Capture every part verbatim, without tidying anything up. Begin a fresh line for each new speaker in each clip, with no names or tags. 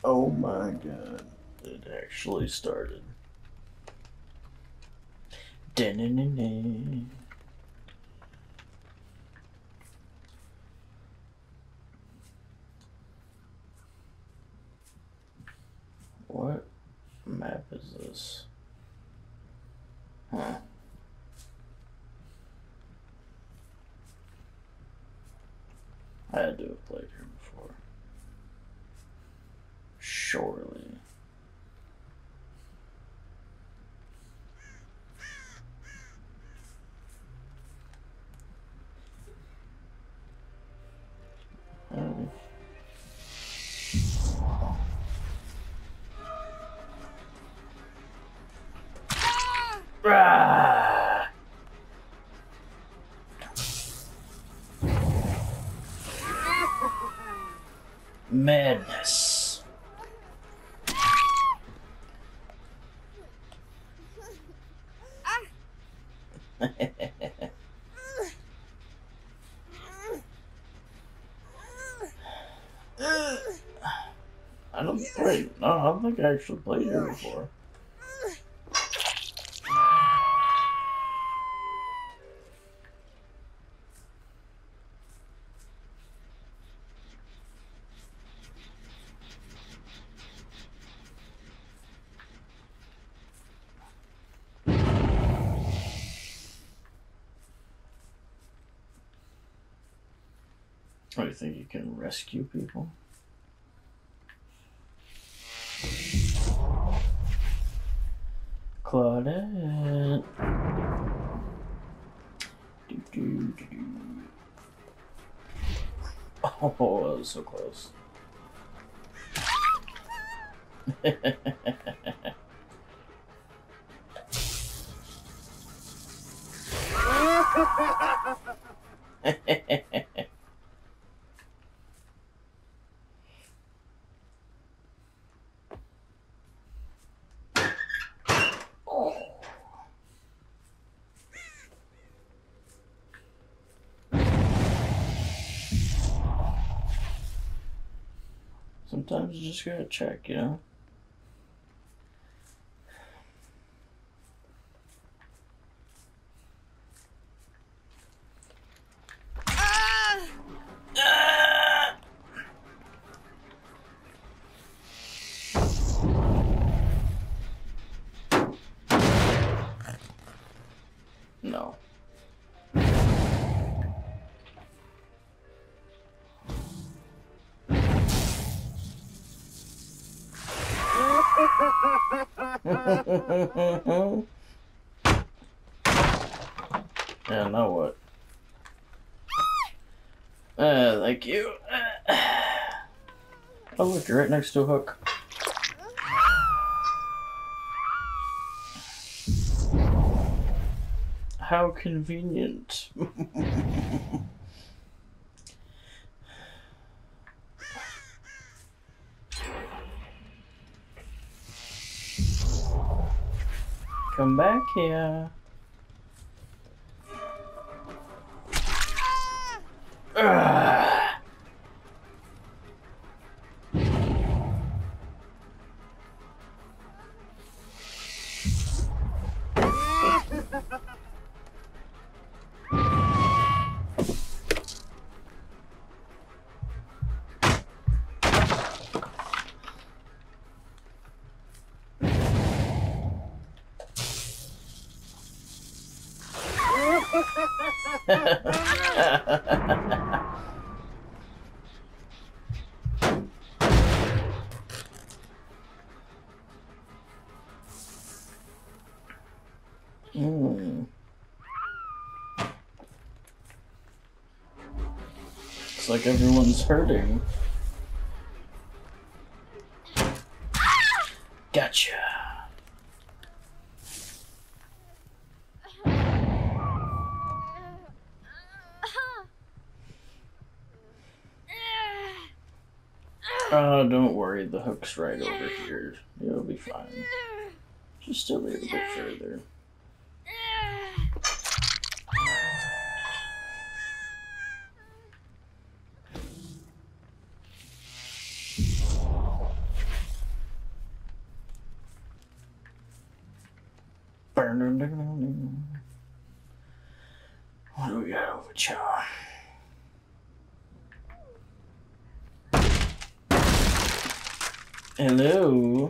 Oh my god. It actually started. Da-na-na-na. What map is this? Huh. I had to have played here before. Surely. Um, ah! Madness. I don't play. No, I don't think I actually played here before. Oh, you think you can rescue people? Claudette. Do, do, do, do. Oh, that was so close. Sometimes you just gotta check, you know? No. Yeah, now what? Uh, thank you. Oh, look, you're right next to a hook. How convenient. Come back here. Ugh. mm. Looks like everyone's hurting. Gotcha. Uh, don't worry, the hook's right over here. You'll be fine. Just a little bit further. we got over here? Hello.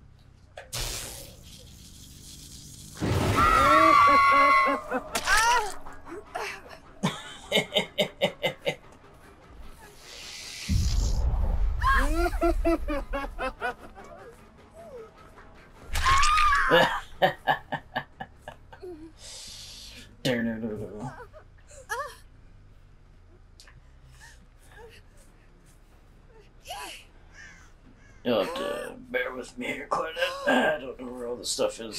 You'll have to bear with me here, Claudette. I don't know where all this stuff is.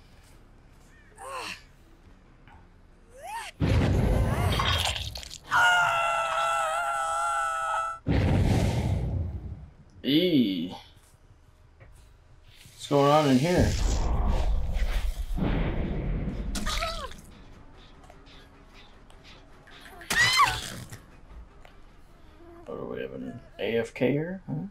Eee. What's going on in here? What do we have, an A F K here? Huh?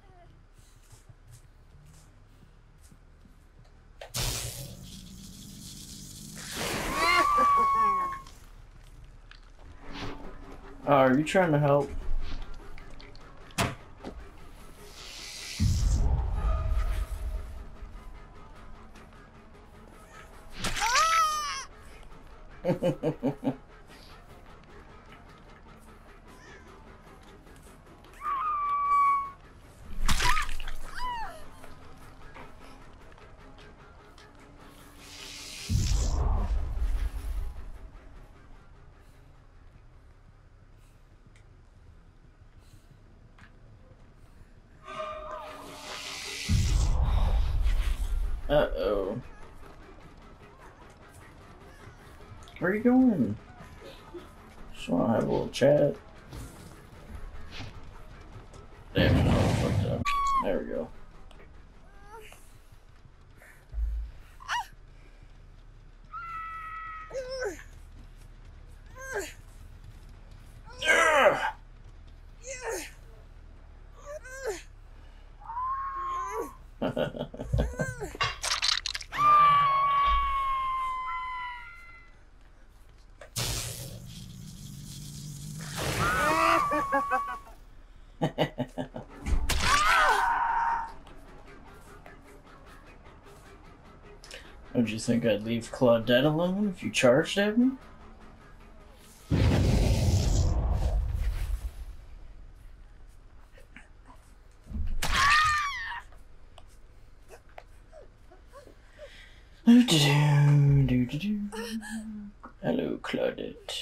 Oh, are you trying to help? Uh-oh. Where are you going? Just want to have a little chat. Damn it, I fucked up. There we go. Would you think I'd leave Claudette alone if you charged at me? Hello, Claudette.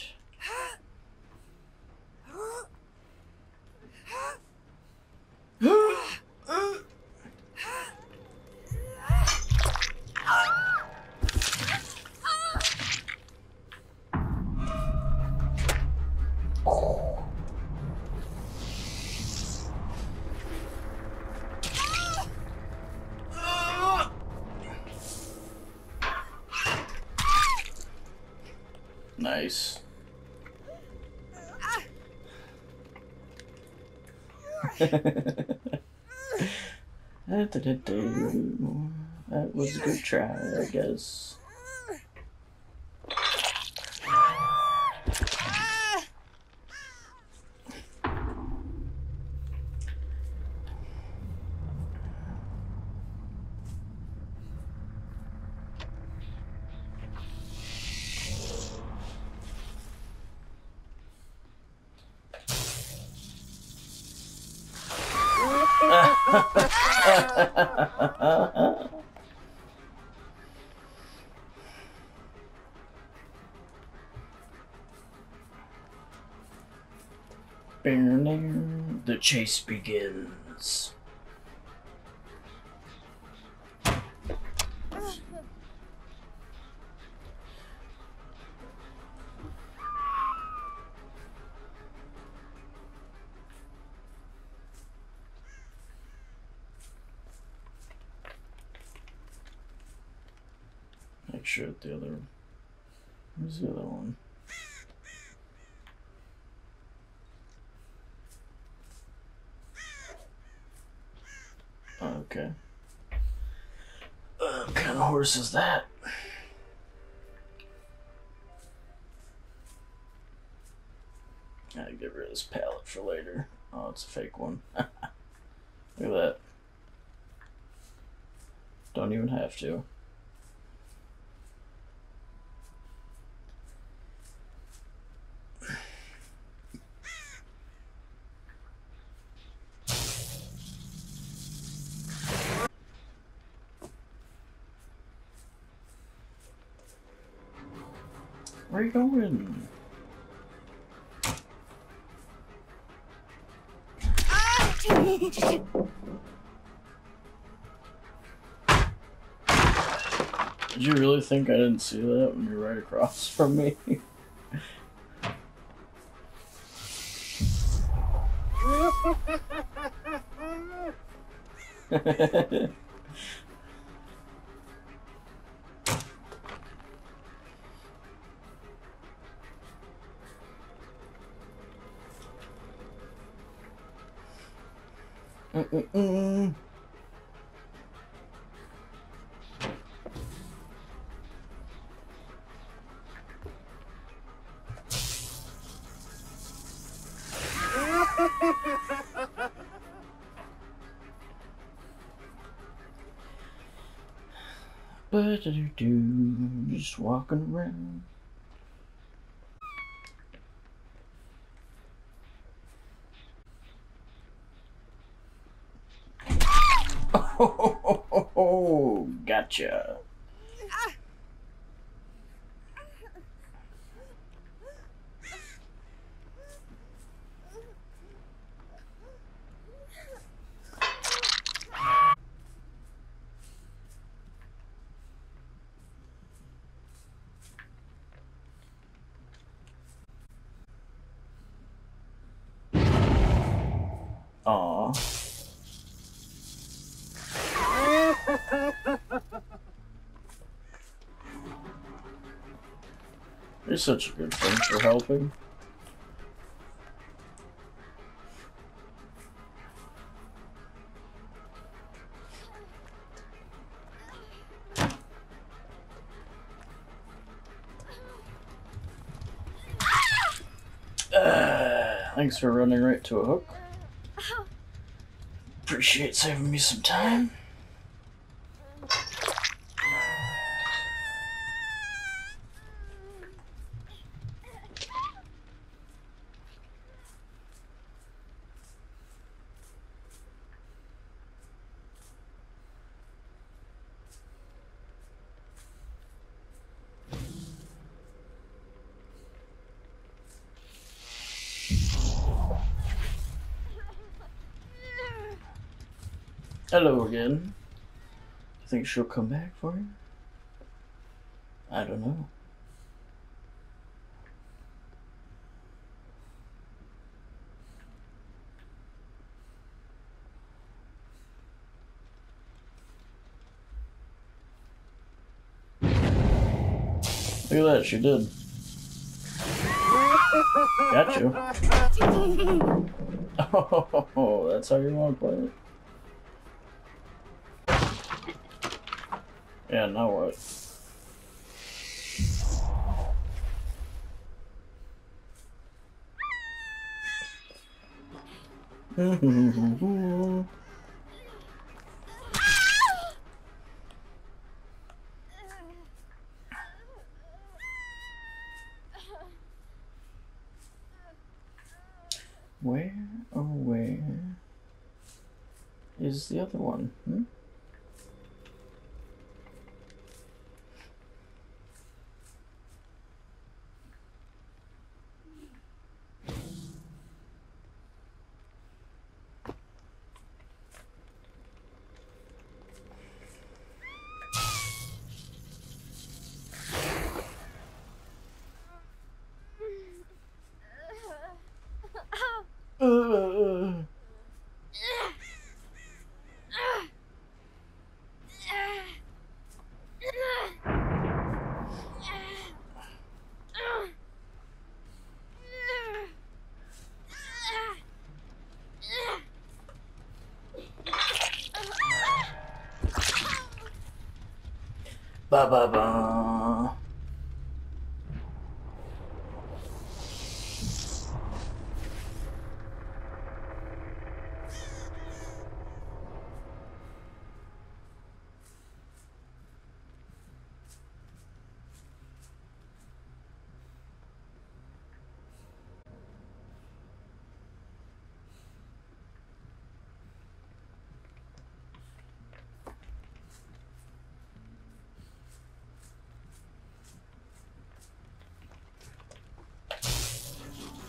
Nice. That was a good try, I guess. The chase begins. Make sure that the other, where's the other one? Okay. Uh, what kind of horse is that? Gotta get rid of this pallet for later. Oh, it's a fake one. Look at that. Don't even have to. Where are you going? Did you really think I didn't see that when you're right across from me? Mm-mm-mm. Ba-da-doo-doo, just walking around. Oh, gotcha. Aw. You're such a good friend for helping. Uh, thanks for running right to a hook. Appreciate saving me some time. Hello again. You think she'll come back for you? I don't know. Look at that, she did. Got you. Oh, that's how you want to play it? Yeah, now what? Where, oh where is the other one? Hmm? Uh. Ba ba ba.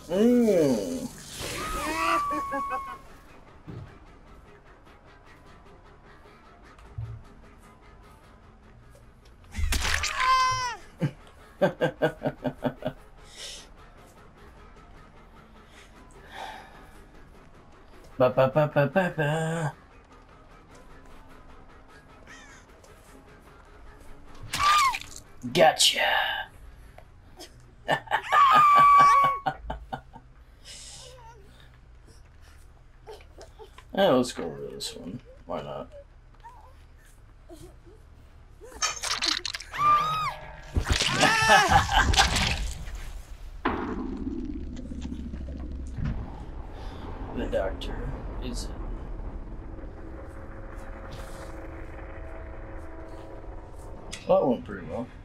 Mmm. Ba ba ba ba ba ba. Gotcha. Yeah, let's go over this one. Why not? The doctor is in. Well, that went pretty well.